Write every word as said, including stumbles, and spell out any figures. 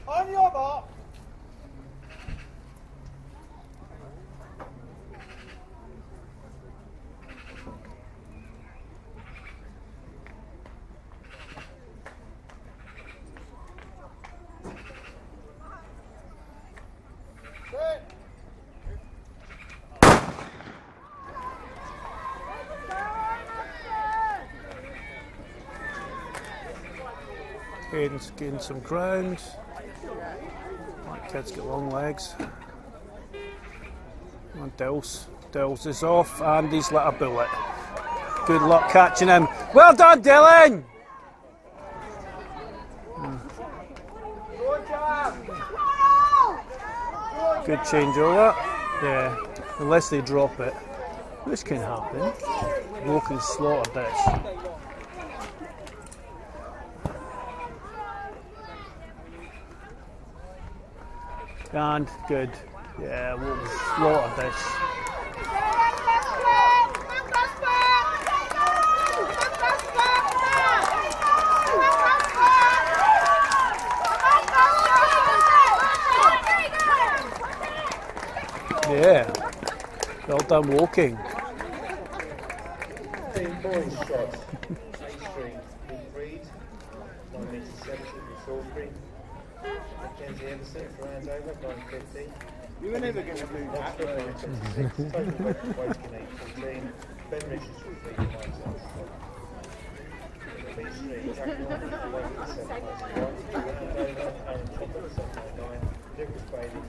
On your mark. Aiden's getting some ground. That kid's got long legs. And Dills. Dills is off and he's let a bullet. Good luck catching him. Well done, Dylan! Good change over. Yeah, unless they drop it. This can happen. Woken slaughter this. And good. Yeah, Woken slaughtered this. Yeah, well done walking. Boys shots. A Street, Pete Reed, nine metres seventy for Salisbury. Mackenzie Everson for Andover, nine fifty. You were never going to do that. nine twenty-six. Total Woking eight fourteen. Ben Richards for three nine seventy-four. Pete Street, Jack London for Woking seven ninety-one. Andover, Aaron Copper seven ninety-nine. Nicholas Bailey